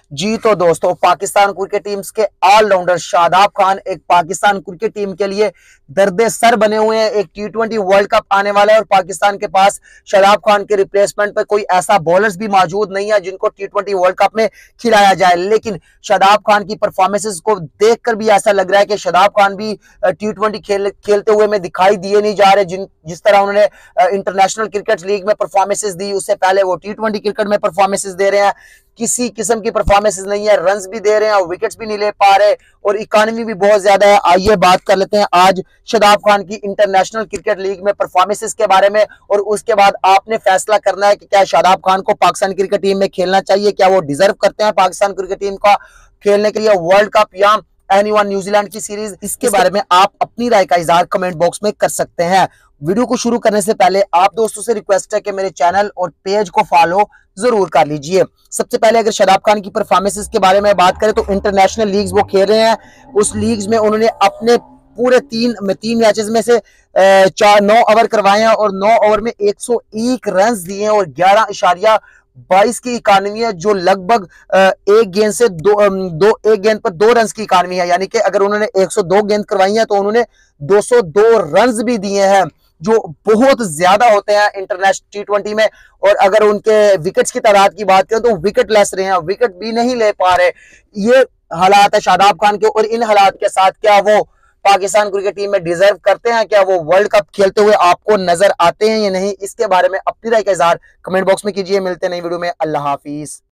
जी तो दोस्तों, Pakistan cricket teams के ऑलराउंडर शादाब खान एक पाकिस्तान क्रिकेट टीम के लिए दर्दे सर बने हुए हैं। एक टी20 वर्ल्ड कप आने वाला है और पाकिस्तान के पास शादाब खान के रिप्लेसमेंट पर कोई ऐसा बॉलर्स भी मौजूद नहीं है जिनको टी20 वर्ल्ड कप में खिलाया जाए। लेकिन शादाब खान की परफॉर्मेंसेस को देखकर भी ऐसा लग रहा है कि शादाब खान भी टी20 खेलते हुए में दिखाई दिए नहीं जा रहे। जिस तरह उन्होंने इंटरनेशनल क्रिकेट लीग में परफॉर्मेंसेस दी, उससे पहले वो टी20 क्रिकेट में परफॉर्मेंसेस दे रहे हैं। किसी किस्म की परफॉर्मेंसेस नहीं है, रन्स भी दे रहे हैं, विकेट्स भी नहीं ले पा रहे और इकोनॉमी भी बहुत ज्यादा है। आइए बात कर लेते हैं आज शादाब खान की इंटरनेशनल क्रिकेट लीग में परफॉर्मेंसेस के बारे में, और उसके बाद आपने फैसला करना है कि क्या शादाब खान को पाकिस्तान क्रिकेट टीम में खेलना चाहिए, क्या वो डिजर्व करते हैं पाकिस्तान क्रिकेट टीम का खेलने के लिए वर्ल्ड कप या एनीवन न्यूजीलैंड की सीरीज। इसके बारे में आप अपनी राय का इजहार कमेंट बॉक्स में कर सकते हैं। वीडियो को शुरू करने से पहले आप दोस्तों से रिक्वेस्ट है कि मेरे चैनल और पेज को फॉलो जरूर कर लीजिए। सबसे पहले अगर शादाब खान की परफॉर्मेंसेस के बारे में बात करें तो इंटरनेशनल लीग्स वो खेल रहे हैं। उस लीग्स में उन्होंने अपने पूरे तीन मैचेस में से 9 ओवर करवाए हैं और 9 ओवर में 101 रन दिए हैं और 11.22 की इकानमी है, जो लगभग एक गेंद से एक गेंद पर 2 रन की इकानमी है। यानी कि अगर उन्होंने 102 गेंद करवाई है तो उन्होंने 202 रन भी दिए हैं, जो बहुत ज्यादा होते हैं इंटरनेशनल टी20 में। और अगर उनके विकेट्स की तादाद की बात करें तो विकेट लेस रहे हैं, विकेट भी नहीं ले पा रहे। ये हालात है शादाब खान के, और इन हालात के साथ क्या वो पाकिस्तान क्रिकेट टीम में डिजर्व करते हैं, क्या वो वर्ल्ड कप खेलते हुए आपको नजर आते हैं या नहीं, इसके बारे में अपनी राय का इजहार कमेंट बॉक्स में कीजिए। मिलते हैं नई वीडियो में। अल्लाह हाफिज।